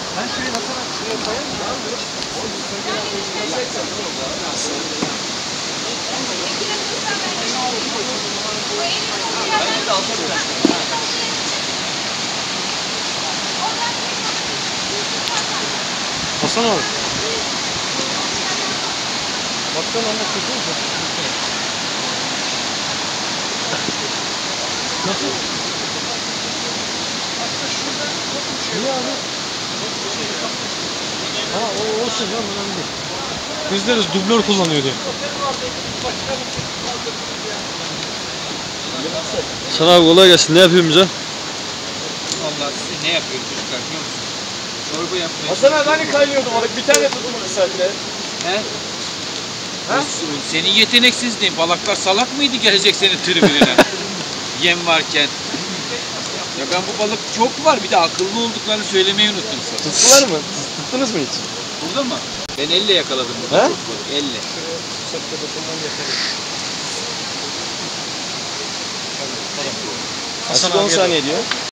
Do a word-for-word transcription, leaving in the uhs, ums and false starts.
Ben şuraya basarak şuraya koyayım mı? Bence de alabilirim. Hasan abi. Baktan anlatıyorsun mu? Nasıl? Niye abi? Ha o olsun ya önemli değil. Biz deriz dublör kullanıyor diye. Sana abi kolay gelsin. Ne yapıyorsun bize? Vallahi size ne yapıyoruz çocuklar biliyor musun? Çorba yapmaya Hasan abi hani kaynıyordu balık bir tane tuttum iki saatte. He? Ha? Senin yeteneksizliğin. Balıklar salak mıydı gelecek senin tribününe? Yem varken. Ya ben bu balık çok var. Bir de akıllı olduklarını söylemeyi unuttum sana. Tuttular mı? Tuttunuz mu hiç? Burada mı? Ben elle yakaladım burada. He? Çok balık. Elle. Hasan on saniye diyor.